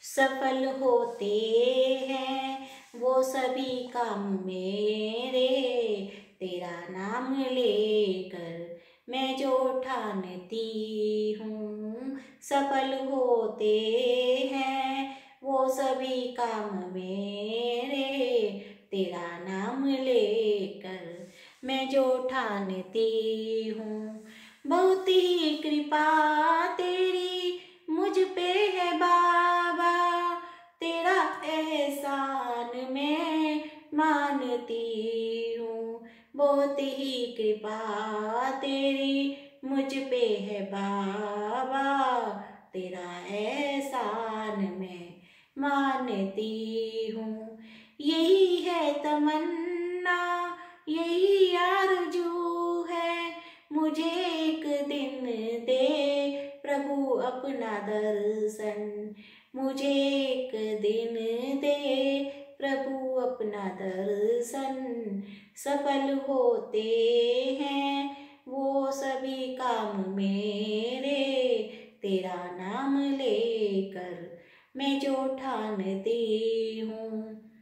सफल होते हैं वो सभी काम मेरे, तेरा नाम लेकर मैं जो ठानती हूँ। सफल होते हैं वो सभी काम मेरे, तेरा नाम लेकर मैं जो ठानती हूँ। बहुत ही कृपा तेरी मुझ पे है बाबा, तेरा एहसान मैं मानती हूँ। बहुत ही कृपा तेरी मुझ पे है बाबा, तेरा एहसान मैं मानती हूँ। यही है तमन्ना, यही आरज़ू है, मुझे एक दिन दे प्रभु अपना दर्शन, मुझे एक दिन दे प्रभु अपना दर्शन। सफल होते हैं वो सभी काम मेरे, तेरा नाम लेकर मैं जो ठानती हूँ।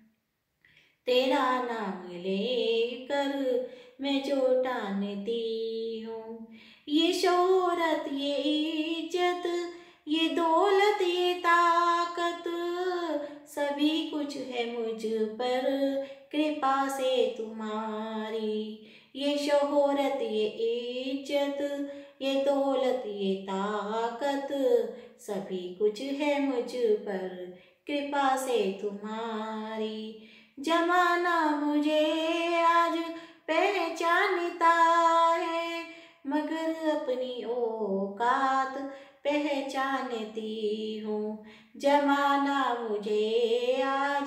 तेरा नाम लेकर मैं जो ठानती हूँ। ये शोहरत ये इज्जत ये दौलत ये ताकत, सभी कुछ है मुझ पर कृपा से तुम्हारी। ये शोहरत ये इज्जत ये दौलत ये ताकत, सभी कुछ है मुझ पर कृपा से तुम्हारी। जमाना मुझे आज पहचानता है, मगर अपनी औकात पहचानती हूँ। जमाना मुझे आज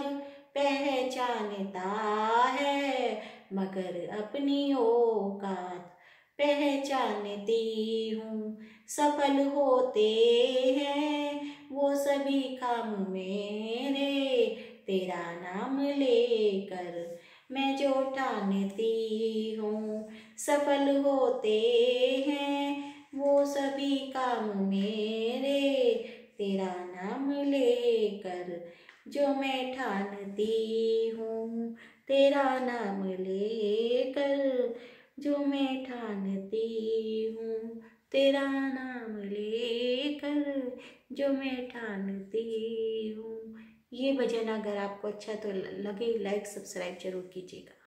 पहचानता है, मगर अपनी औकात पहचानती हूँ। सफल होते हैं वो सभी काम मेरे, तेरा नाम लेकर मैं जो ठानती हूँ। सफल होते हैं वो सभी काम मेरे, तेरा नाम लेकर जो मैं ठानती हूँ। तेरा नाम लेकर जो मैं ठानती हूँ, तेरा नाम लेकर जो मैं ठानती हूँ। ये भजन अगर आपको अच्छा तो लगे लाइक सब्सक्राइब जरूर कीजिएगा।